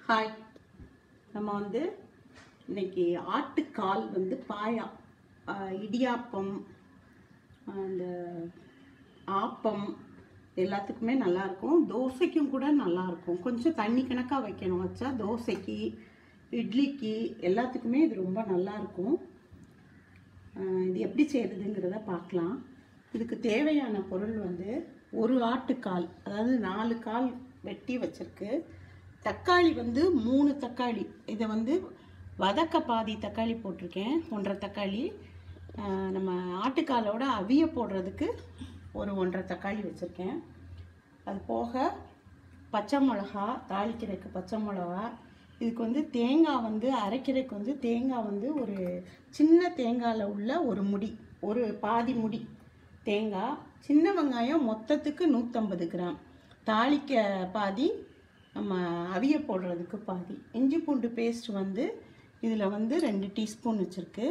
Hi. நம்ம இன்னைக்கு ஆட்டுக்கால் பாயா, இடியாப்பம், அந்த ஆப்பம் எல்லாத்துக்குமே நல்லாயிருக்கும். தோசைக்கும் கூட நல்லாயிருக்கும். கொஞ்சம் தண்ணி கணக்காக வைக்கணும். வச்சா தோசைக்கு, இட்லிக்கு எல்லாத்துக்குமே இது ரொம்ப நல்லாயிருக்கும். இது எப்படி செய்கிறதுங்கிறத பார்க்கலாம். இதுக்கு தேவையான பொருள் ஒரு ஆட்டுக்கால், அதாவது 4 கால் வெட்டி வச்சிருக்கு. தக்காளி 3 தக்காளி. இதை வதக்க பாதி தக்காளி போட்டிருக்கேன், 1.5 தக்காளி. நம்ம ஆட்டுக்காலோட அவிய போடுறதுக்கு ஒரு 1.5 தக்காளி வச்சுருக்கேன். அது போக பச்சை மிளகா, தாளிக்கிறதுக்கு பச்சை மிளகா. இதுக்கு தேங்காய் அரைக்கிறதுக்கு தேங்காய் ஒரு சின்ன தேங்காயில் உள்ள ஒரு முடி, ஒரு பாதி முடி தேங்காய். சின்ன வெங்காயம் மொத்தத்துக்கு 150 கிராம். தாளிக்க பாதி, நம்ம அவிய போடுறதுக்கு பாதி. இஞ்சி பூண்டு பேஸ்ட் இதில் 2 டீஸ்பூன் வச்சுருக்கு.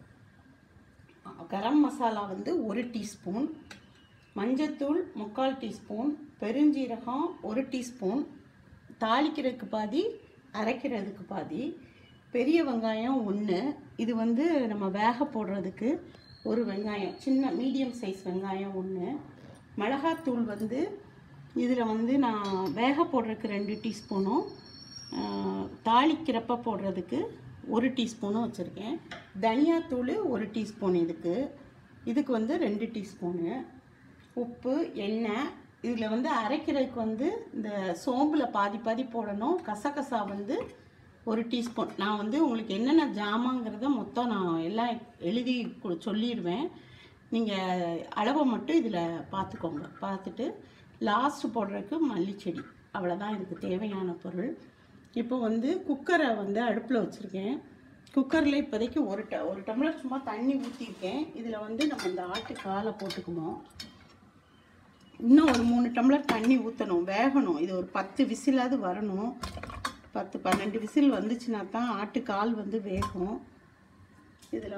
கரம் மசாலா 1 டீஸ்பூன், மஞ்சத்தூள் 3/4 டீஸ்பூன், பெருஞ்சீரகம் 1 டீஸ்பூன், தாளிக்கிறதுக்கு பாதி, அரைக்கிறதுக்கு பாதி, பெரிய வெங்காயம் 1. இது நம்ம வேக போடுறதுக்கு ஒரு வெங்காயம், சின்ன மீடியம் சைஸ் வெங்காயம் 1. மிளகாத்தூள் இதில் நான் வேக போடுறதுக்கு 2 டீஸ்பூனும், தாளிக்கிறப்ப போடுறதுக்கு 1 டீஸ்பூனும் வச்சுருக்கேன். தனியாத்தூள் 1 டீஸ்பூன். இதுக்கு 2 டீஸ்பூனு. உப்பு, எண்ணெய். இதில் அரைக்கிறதுக்கு இந்த சோம்பில் பாதி பாதி போடணும். கசகசா 1 டீஸ்பூன். நான் உங்களுக்கு என்னென்ன ஜாமாங்கிறத மொத்தம் நான் எல்லாம் எழுதி சொல்லிடுவேன். நீங்கள் அளவை மட்டும் இதில் பார்த்துக்கோங்க. பார்த்துட்டு லாஸ்ட் போடுறதுக்கு மல்லிச்செடி. அவ்வளோதான் இதுக்கு தேவையான பொருள். இப்போ குக்கரை அடுப்பில் வச்சுருக்கேன். குக்கரில் இப்போதைக்கு ஒரு டம்ளர் சும்மா தண்ணி ஊற்றிருக்கேன். இதில் நம்ம இந்த ஆட்டுக்காலை போட்டுக்குவோம். இன்னும் ஒரு 3 டம்ளர் தண்ணி ஊற்றணும், வேகணும். இது ஒரு 10 விசிலாவது வரணும். 10-12 விசில் வந்துச்சுன்னா தான் ஆட்டுக்கால் வேகும். இதில்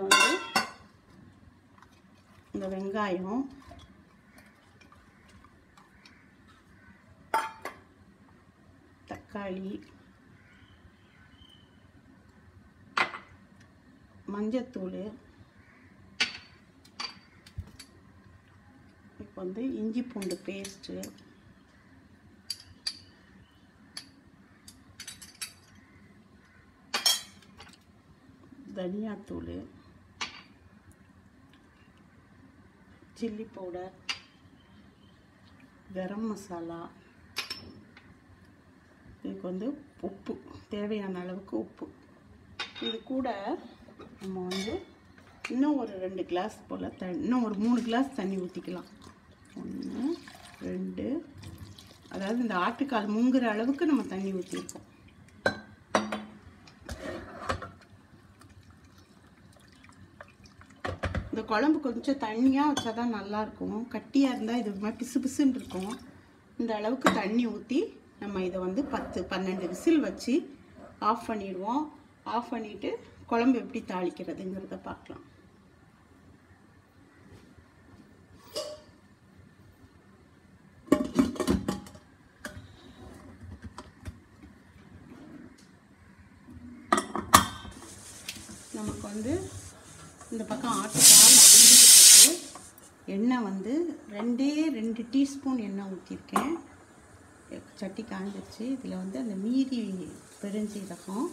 இந்த வெங்காயம், தக்காளி, மஞ்சத்தூள், இப்போ இஞ்சி பூண்டு பேஸ்ட்டு, தனியாத்தூள், சில்லி பவுடர், கரம் மசாலா. இதுக்கு உப்பு, தேவையான அளவுக்கு உப்பு. இது கூட நம்ம இன்னும் ஒரு 2 கிளாஸ் போல் இன்னும் ஒரு 3 கிளாஸ் தண்ணி ஊற்றிக்கலாம். 1, 2, அதாவது இந்த ஆட்டுக்கால் முங்குற அளவுக்கு நம்ம தண்ணி ஊற்றிருக்கோம். இந்த குழம்பு கொஞ்சம் தண்ணியாக வச்சா தான் நல்லாயிருக்கும். கட்டியாக இருந்தால் இது மாதிரி பிசு பிசுன்னு இருக்கும். இந்த அளவுக்கு தண்ணி ஊற்றி நம்ம இதை 10-12 விசில் வச்சு ஆஃப் பண்ணிடுவோம். ஆஃப் பண்ணிவிட்டு குழம்பு எப்படி தாளிக்கிறதுங்கிறத பார்க்கலாம். நமக்கு இந்த பக்கம் ஆட்டுக்கால் அப்படின்ட்டு எண்ணெய் 2 டீஸ்பூன் எண்ணெய் ஊற்றிருக்கேன். சட்டி காஞ்சிருச்சு. இதில் அந்த மீதி பெருஞ்சீரகம்,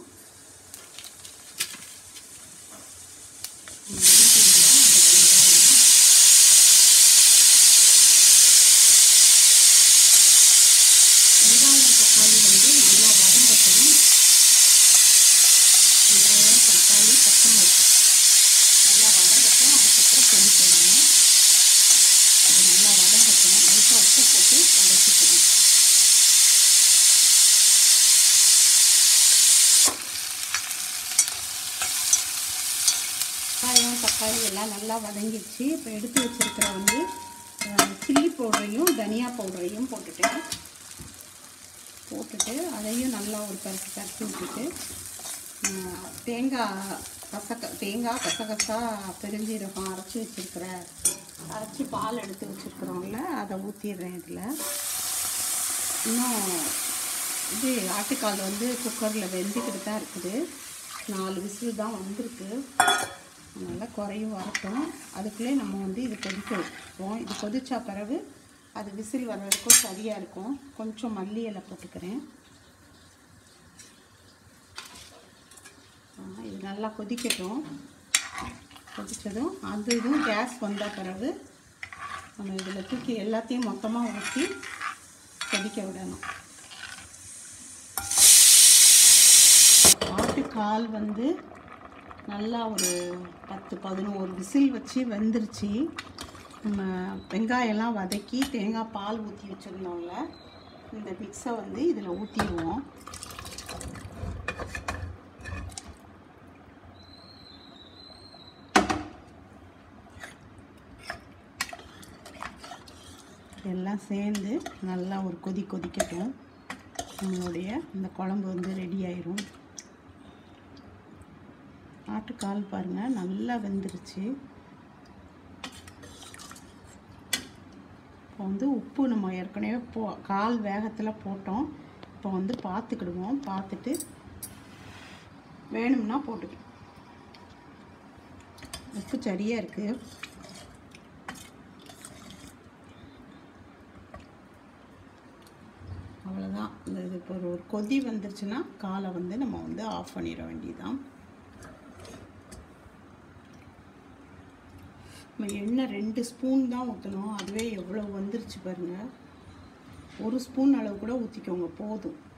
வெங்காயம், தக்காளி நல்லா வதங்கட்டும். வெங்காயம், தக்காளி, பச்சை மிளகாய் நல்லா வதங்கட்டும். அதுக்கப்புறம் பொடி போடணும். இது நல்லா வதங்கட்டும். லைட்டாக உப்பு போட்டு வதக்கிக்கணும். வெங்காயம், தக்காளி எல்லாம் நல்லா வதங்கிடுச்சு. இப்போ எடுத்து வச்சுருக்கிற சில்லி பவுடரையும் தனியா பவுடரையும் போட்டுட்டு அதையும் நல்லா ஒரு பரட்டி விட்டுட்டு, தேங்காய், கசகசா, பெருஞ்சீரகம் அரைச்சி பால் எடுத்து வச்சுருக்குறோம்ல, அதை ஊற்றிடுறேன். இதில் இன்னும் இது ஆட்டுக்கால் வந்து குக்கரில் வெந்துக்கிட்டு தான் இருக்குது. 4 விசில் தான் வந்திருக்கு. அதனால் குறையும் வரட்டும். அதுக்குள்ளே நம்ம வந்து இது கொதிக்க வைப்போம். இது கொதிச்சா பிறகு அது விசில் வர்றதுக்கும் சரியாக இருக்கும். கொஞ்சம் மல்லி இலை போட்டுக்கிறேன். இது நல்லா கொதிக்கட்டும். கொதித்ததும் அந்த இதுவும் கேஸ் வந்த பிறகு நம்ம இதில் தூக்கி எல்லாத்தையும் மொத்தமாக ஊற்றி கொதிக்க விடணும். ஆட்டுக்கால் வந்து நல்லா ஒரு 10-11 விசில் வச்சு வெந்துருச்சு. நம்ம வெங்காயம்லாம் வதக்கி தேங்காய் பால் ஊற்றி வச்சுருந்தோம்ல, இந்த மிக்ஸை வந்து இதில் ஊற்றிடுவோம். எல்லாம் சேர்ந்து நல்லா ஒரு கொதிக்கட்டும். நம்மளுடைய இந்த குழம்பு வந்து ரெடி ஆயிரும். ஆட்டுக்கால் பாருங்கள் நல்லா வெந்துருச்சு. இப்போ வந்து உப்பு நம்ம ஏற்கனவே கால் வேகத்தில் போட்டோம். இப்போ வந்து பார்த்துக்கிடுவோம். பார்த்துட்டு வேணும்னா போட்டுக்கலாம். உப்பு சரியாக இருக்குது. அவ்வளோதான். இது இப்போ ஒரு கொதி வந்துருச்சுன்னா காலை வந்து நம்ம வந்து ஆஃப் பண்ணிட வேண்டியதுதான். நம்ம எண்ணெய் 2 ஸ்பூன் தான் ஊற்றணும். அதுவே எவ்வளோ வந்துருச்சு பாருங்கள். 1 ஸ்பூன் அளவு கூட ஊற்றிக்கோங்க, போதும்.